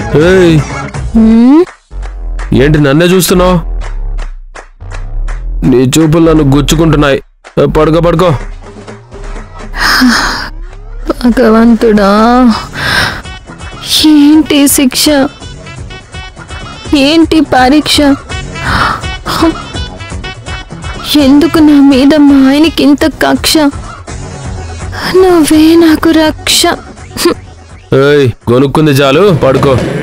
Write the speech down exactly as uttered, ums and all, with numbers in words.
ఏయ్ ఏంటి నన్నే చూస్తున్నావు? నీ చూపులు నన్ను గుచ్చుకుంటున్నాయి. పడుకో పడుకో. భగవంతుడా, ఏంటి శిక్ష, ఏంటి పరీక్ష? ఎందుకు నా మీద మా ఆయనకి ఇంత కక్ష? నువ్వే నాకు రక్ష. ఏయ్, గొనుక్కుంది చాలు, పడుకో.